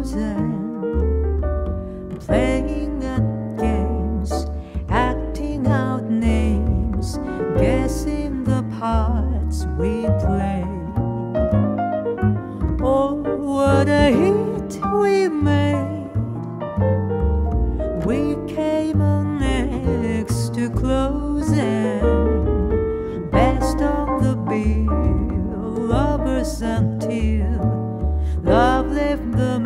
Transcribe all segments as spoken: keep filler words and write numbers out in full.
composing, playing at games, acting out names, guessing the parts we play. Oh, what a hit we made. We came on next to closing, best on the bill, lovers until love left the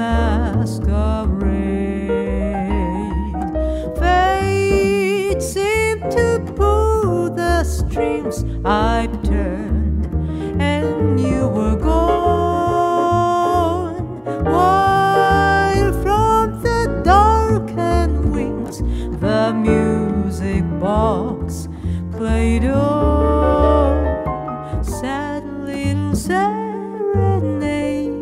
masquerade. Fate seemed to pull the strings I've turned, and you were gone. While from the darkened wings the music box played on. Sad little serenade,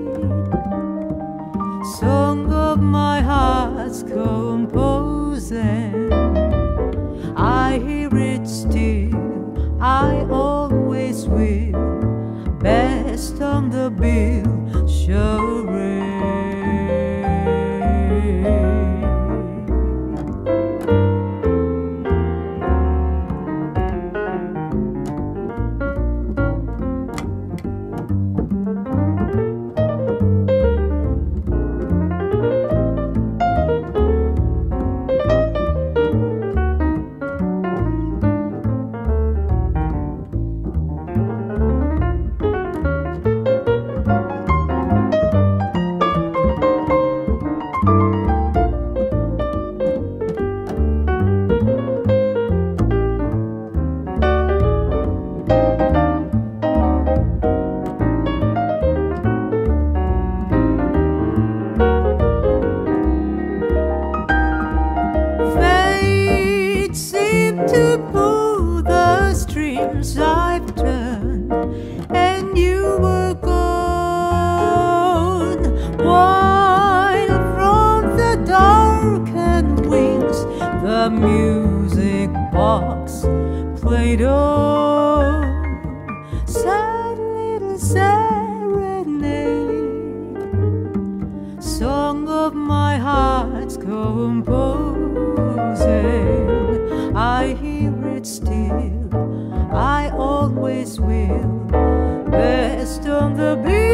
song of my heart's composing. I hear it still, I always will, best on the bill, charade. I've turned, and you were gone. While from the darkened wings the music box played on. Sad little serenade, song of my heart's composing. I hear it still, I always will, best on the beat.